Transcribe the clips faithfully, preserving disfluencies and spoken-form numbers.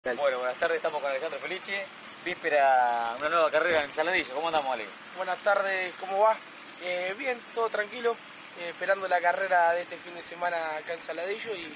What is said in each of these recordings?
Dale. Bueno, buenas tardes, estamos con Alejandro Felici, víspera, una nueva carrera en Saladillo. ¿Cómo andamos, Ale? Buenas tardes, ¿cómo va? Eh, bien, todo tranquilo, eh, esperando la carrera de este fin de semana acá en Saladillo y,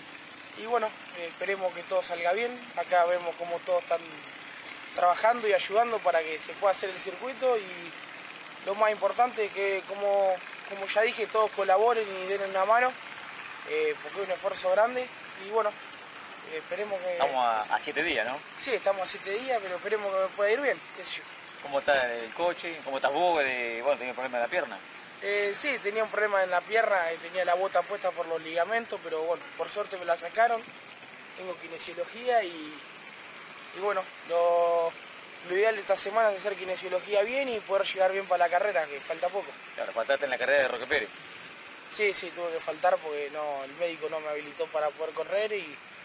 y bueno, eh, esperemos que todo salga bien. Acá vemos cómo todos están trabajando y ayudando para que se pueda hacer el circuito y lo más importante es que, como, como ya dije, todos colaboren y den una mano, eh, porque es un esfuerzo grande y bueno, eh, esperemos que... Estamos a, a siete días, ¿no? Sí, estamos a siete días, pero esperemos que me pueda ir bien, qué sé yo. ¿Cómo está el coche? ¿Cómo estás vos? De, bueno, tenía problema de la pierna. Eh, sí, tenía un problema en la pierna, eh, tenía la bota puesta por los ligamentos, pero bueno, por suerte me la sacaron. Tengo kinesiología y, y bueno, lo, lo ideal de esta semana es hacer kinesiología bien y poder llegar bien para la carrera, que falta poco. Claro, faltaste en la carrera de Roque Pérez. Sí, sí, tuve que faltar porque no, el médico no me habilitó para poder correr y,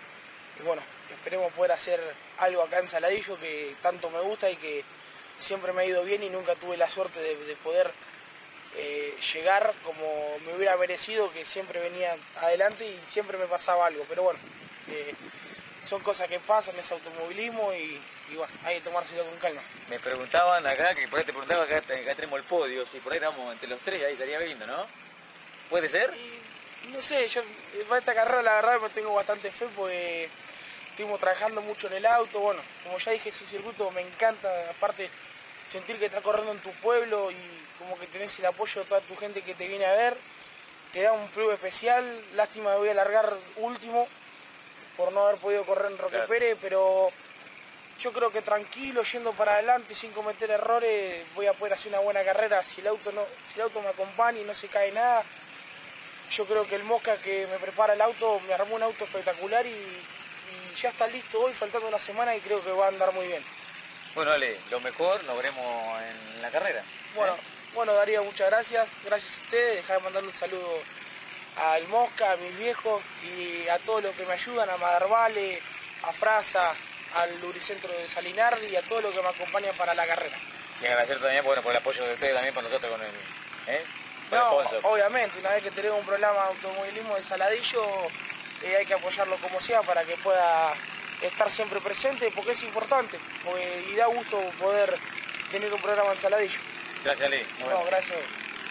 y bueno, esperemos poder hacer algo acá en Saladillo que tanto me gusta y que siempre me ha ido bien y nunca tuve la suerte de, de poder eh, llegar como me hubiera merecido, que siempre venía adelante y siempre me pasaba algo, pero bueno, eh, son cosas que pasan, es automovilismo y, y bueno, hay que tomárselo con calma. Me preguntaban acá, que por ahí te preguntaba, acá, acá tenemos el podio, si por ahí estamos entre los tres, ahí estaría lindo, ¿no? ¿Puede ser? Y, no sé, yo para esta carrera la verdad me tengo bastante fe porque estuvimos trabajando mucho en el auto, bueno, como ya dije, es un circuito, me encanta, aparte sentir que estás corriendo en tu pueblo y como que tenés el apoyo de toda tu gente que te viene a ver, te da un plus especial. Lástima que voy a largar último por no haber podido correr en Roque Claro. Pérez, pero yo creo que tranquilo, yendo para adelante, sin cometer errores, voy a poder hacer una buena carrera. Si el auto, no, si el auto me acompaña y no se cae nada, yo creo que el Mosca que me prepara el auto, me armó un auto espectacular y, y ya está listo hoy, faltando una semana y creo que va a andar muy bien. Bueno, Ale, lo mejor lo veremos en la carrera. Bueno, ¿eh? bueno, Darío, muchas gracias. Gracias a ustedes. Dejá de mandarle un saludo al Mosca, a mis viejos y a todos los que me ayudan, a Madarvale, a Frasa, al Lubricentro de Salinardi y a todos los que me acompañan para la carrera. Y agradecer también bueno, por el apoyo de ustedes también para nosotros con el, ¿eh? Con No, el sponsor. obviamente, una vez que tenemos un programa de automovilismo de Saladillo, eh, hay que apoyarlo como sea para que pueda estar siempre presente, porque es importante, porque, y da gusto poder tener un programa en Saladillo. Gracias, Ale. Nos No, vemos. gracias.